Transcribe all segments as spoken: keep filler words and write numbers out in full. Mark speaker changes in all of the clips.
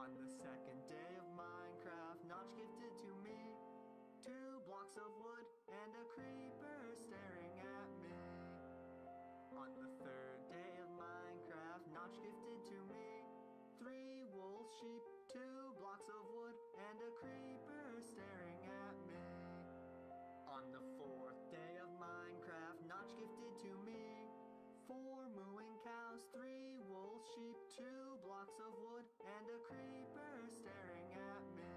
Speaker 1: On the second day of Minecraft, Notch gifted to me two blocks of wood and a creeper staring at me. On the third day of Minecraft, Notch gifted to me three wool sheep, two blocks of wood, and a creeper staring at me. On the fourth day of Minecraft, Notch gifted to me four mooing cows, three wool sheep, two blocks of wood, and a creeper staring at me.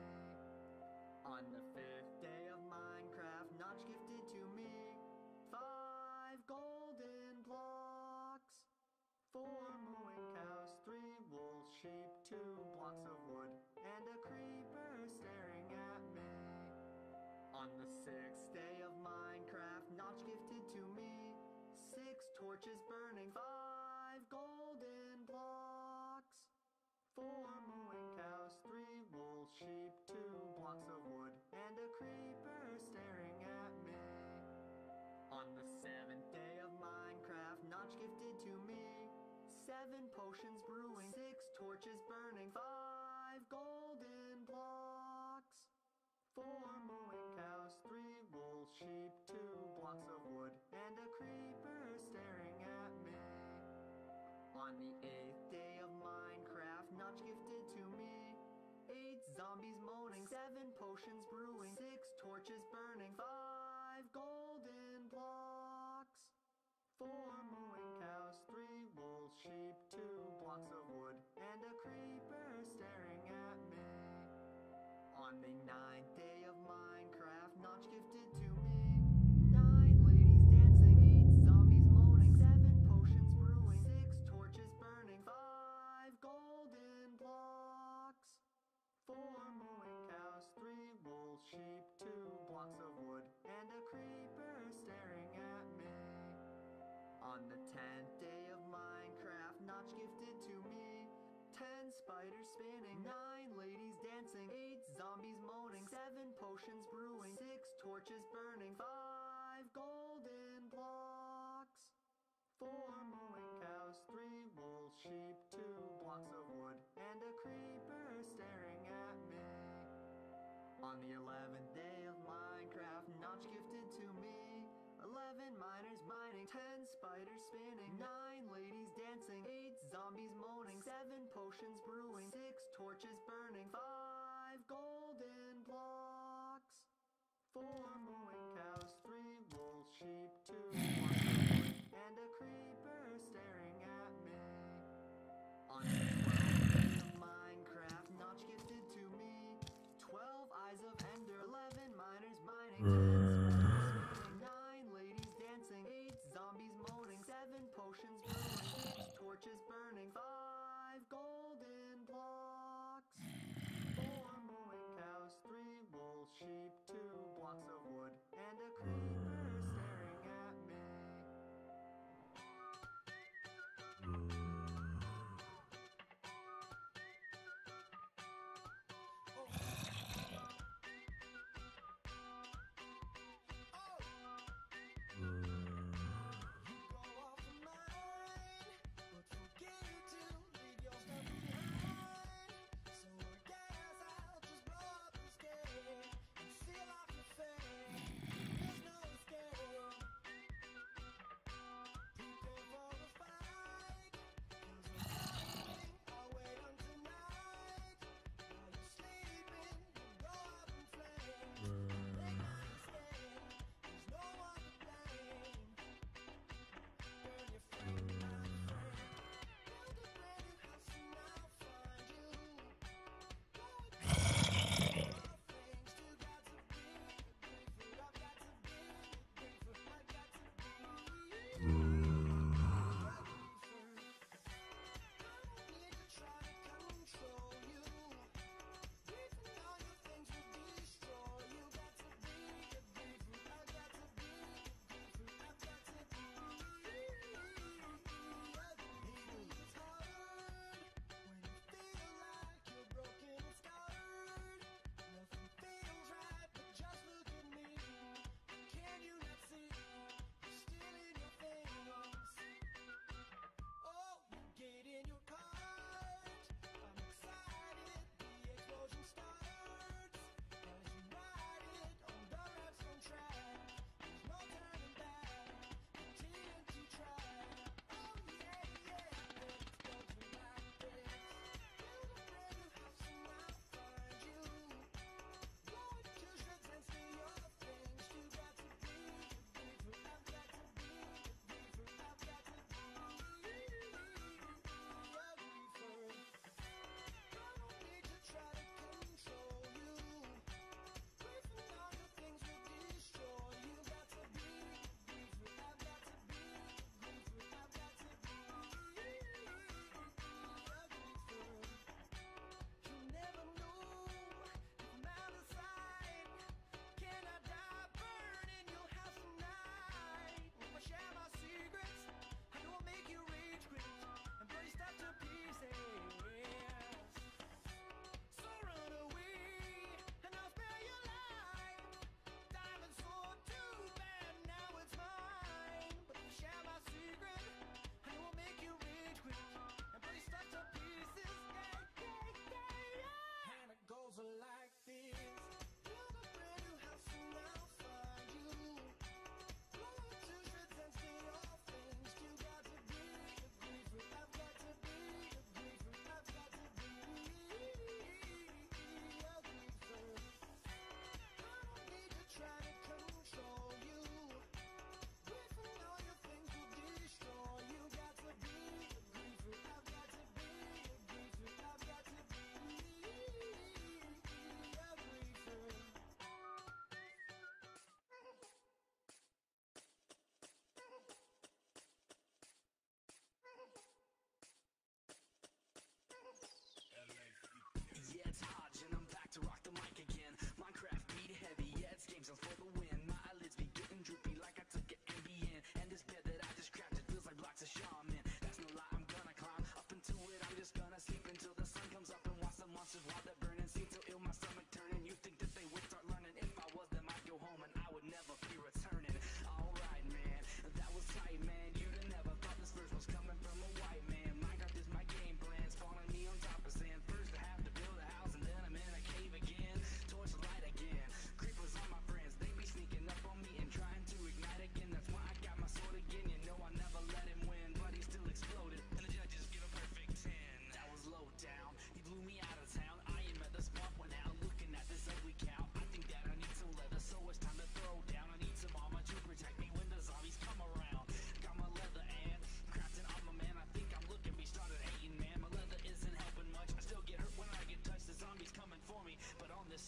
Speaker 1: On the fifth day of Minecraft, Notch gifted to me five golden blocks, four mooing cows, three wool sheep, two blocks of wood, and a creeper staring at me. On the sixth day of Minecraft, Notch gifted to me six torches burning, five golden blocks, four mooing cows, three wool sheep, two blocks of wood, and a creeper staring at me. On the seventh day of Minecraft, Notch gifted to me seven potions brewing, six torches burning, five golden blocks, four mooing cows, three wool sheep, two blocks of wood, and a creeper staring at me. On the eighth day of Minecraft, Notch gifted to me eight zombies moaning, seven potions brewing, six torches burning, five golden blocks, four mooing cows, three wool sheep, two blocks of wood, and a creeper staring at me. On the ninth day of Minecraft, Notch gifted to me nine ladies dancing, eight zombies moaning, seven potions brewing, six torches burning, five golden blocks, four mooing cows, three wool sheep, two blocks of wood, and a creeper staring at me. On the tenth day of Minecraft, Notch gifted to me ten spiders spinning, nine ladies dancing, eight zombies moaning, seven potions brewing, six torches burning, five golden blocks, four mooing cows, three wool sheep, two blocks of wood, and a creeper staring at me. On the eleventh day of Minecraft, Notch gifted to me eleven miners mining, ten spiders spinning, nine ladies dancing, eight zombies moaning, seven potions brewing, six torches burning, five golden blocks, four mooing cows, three wool sheep, two blocks of wood, and a creeper staring at me. On the twelfth day of Minecraft, Notch gifted to me twelve eyes of Ender, eleven miners mining, ten spiders spinning, nine ladies dancing, eight zombies moaning, seven potions brewing, six torches burning, five golden blocks, four mooing cows, three wool sheep, two blocks of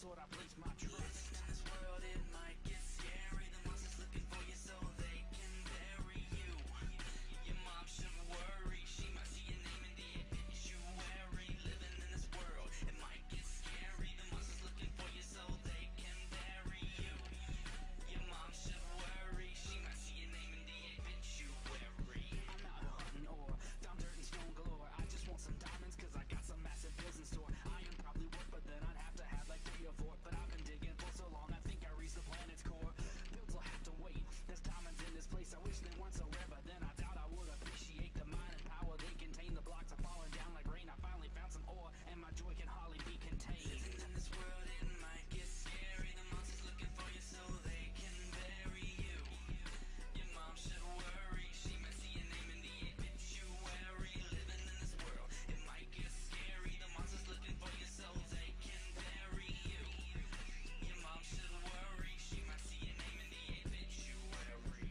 Speaker 2: sort, I place my trust. In this world it might get scary. The monster's looking for you so they can bury you. Your mom should worry. She might see your name in the obituary. Living in this world, it might get scary. The monster's looking for you so they can bury you. Your mom should worry. She might see your name in the obituary. I'm out hunting ore, found dirt and stone galore. I just want some diamonds cause I got some massive bills in store. Iron probably work, but then I'd have to have like three or four. But I've been digging for so long, I think I reached the planet's core. Builds will have to wait, there's diamonds in this place. I wish they weren't so rare, but then I doubt I would appreciate the mining power they contain. The blocks are falling down like rain. I finally found some ore, and my joy can hardly be contained. Living in this world, it might get scary. The monster's looking for you so they can bury you. Your mom should worry. She might see your name in the obituary. Living in this world, it might get scary. The monster's looking for you so they can bury you. Your mom should worry. She might see your name in the obituary.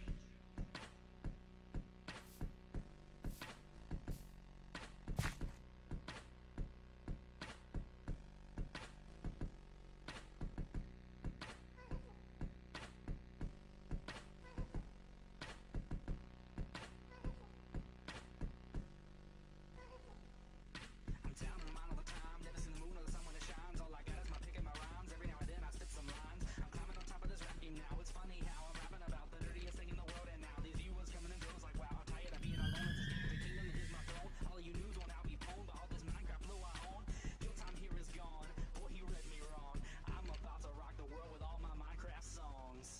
Speaker 2: I'm down in mine all the time, never seen the moon or the sun when it shines. All I got is my pick and my rhymes. Every now and then I spit some lines. I'm climbing on top of this rap game now. It's funny how I'm rapping about the dirtiest thing in the world, and now these viewers coming and goes like wow. I'm tired of being alone. It's escape the kingdom, here's my throne. All of you news won't out be pwned, but all this Minecraft blue I own. Your time here is gone. Boy, he read me wrong. I'm about to rock the world with all my Minecraft songs.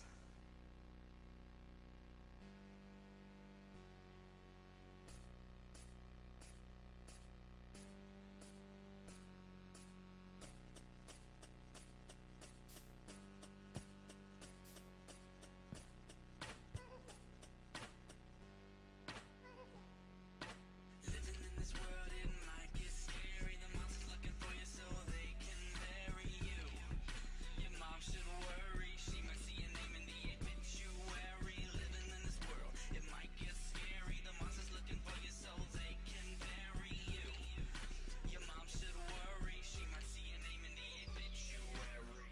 Speaker 2: Living in this world, it might get scary. The monster's looking for you so they can bury you. Your mom should worry. She might see your name in the obituary. Living in this world, it might get scary. The monster's looking for you so they can bury you. Your mom should worry. She might see your name in the obituary.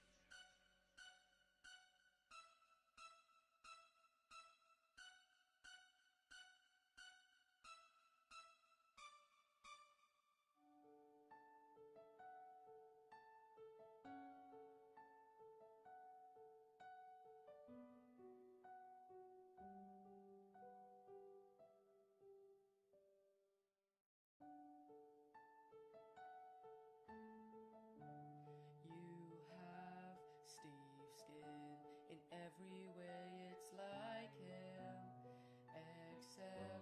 Speaker 3: You have Steve's skin. In every way, it's like him, except